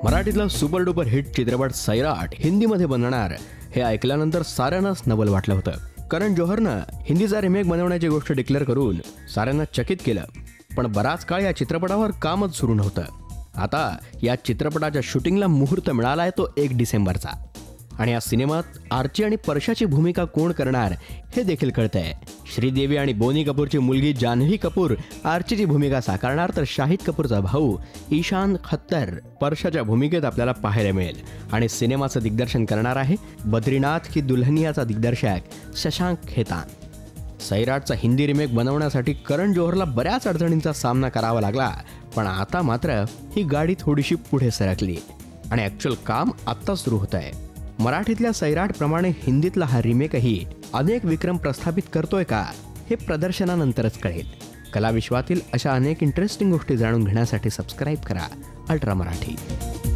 मराठीतला super duper hit चित्रपट सैराट हिंदीमध्ये बनणार हे ऐकल्यानंतर साऱ्यांनाच नवल वाटलं होतं. करण जोहरनं हिंदीचा रिमेक बनवण्याची गोष्ट डिक्लेअर करून साऱ्यांना चकित केलं. पण बराच काळ या चित्रपटावर कामच सुरू नव्हतं. आता या चित्रपटाच्या शूटिंगला मुहूर्त मिळालाय तो 1 डिसेंबरचा. आणि या सिनेमात आर्ची आणि परशाची भूमिका कोण करणार हे देखील कळतंय. श्रीदेवी आणि बोनी कपूरची मुलगी जान्हवी कपूर आर्चीची भूमिका साकारणार, तर शाहिद कपूरचा भाऊ ईशान खत्तर परशाच्या भूमिकेत आपल्याला पाहायला मिळेल. आणि सिनेमाचं दिग्दर्शन करणार आहे बद्रीनाथ की दुल्हनियाचा दिग्दर्शक शशांक खेतान. सैराटचा हिंदी रिमेक बनवण्यासाठी करण जोहरला बऱ्याच अडचणींचा सामना करावा लागला. पण आता मात्र ही गाडी थोडीशी पुढे सरकली आणि ॲक्च्युअल काम आत्ता सुरू होत आहे. मराठीतल्या सैराटप्रमाणे हिंदीतला हा रिमेकही अनेक विक्रम प्रस्थापित करतोय का हे प्रदर्शनानंतरच कळेल. कलाविश्वातील अशा अनेक इंटरेस्टिंग गोष्टी जाणून घेण्यासाठी सबस्क्राईब करा अल्ट्रा मराठी.